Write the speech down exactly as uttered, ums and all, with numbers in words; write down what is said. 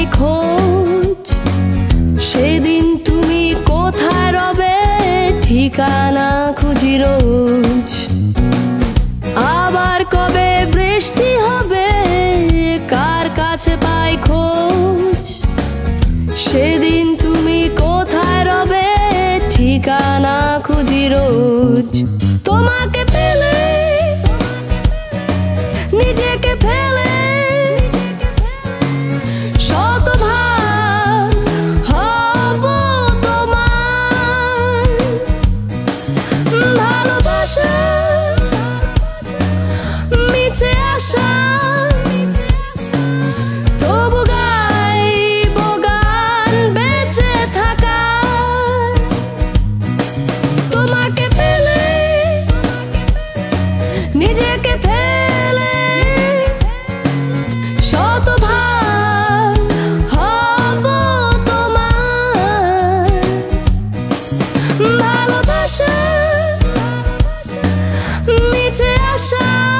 খোঁজ সেদিন তুমি কোথায় রবে ঠিকানা খুঁজি রোজ আবার কবে বৃষ্টি হবে কার কাছে পাই খোঁজ সেদিন তুমি কোথায় রবে ঠিকানা খুঁজি রোজ তোমাকে পেলে নিজেকে ফেলে শতভাগ হব তোমার ভালোবাসা মিছে আসা তবু গাইব গান বেঁচে থাকা তোমাকে পেলে নিজেকে ফেলে শতভাগ হব তোমার ভালোবাসা মিছে আসা